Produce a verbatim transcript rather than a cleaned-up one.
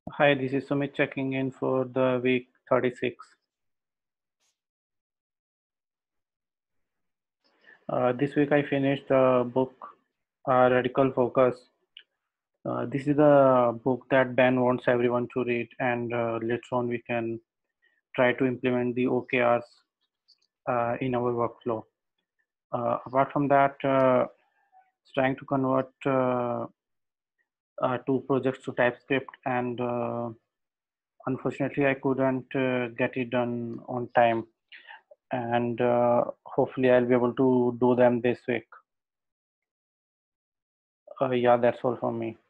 Hi, this is Sumit checking in for the week thirty-six. Uh, this week I finished the book uh, Radical Focus. Uh, this is the book that Ben wants everyone to read, and uh, later on we can try to implement the O K Rs uh, in our workflow. Uh, apart from that, uh, trying to convert uh, uh, two projects to TypeScript, and uh, unfortunately I couldn't uh, get it done on time. And uh, hopefully I'll be able to do them this week. Uh, yeah, that's all from me.